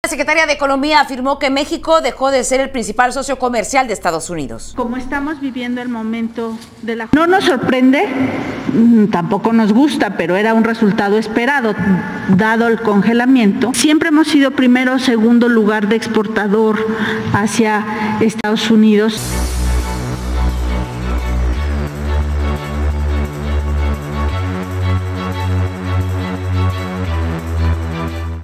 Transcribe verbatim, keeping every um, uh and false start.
La secretaria de Economía afirmó que México dejó de ser el principal socio comercial de Estados Unidos. Como estamos viviendo el momento de la... No nos sorprende, tampoco nos gusta, pero era un resultado esperado, dado el congelamiento. Siempre hemos sido primero o segundo lugar de exportador hacia Estados Unidos.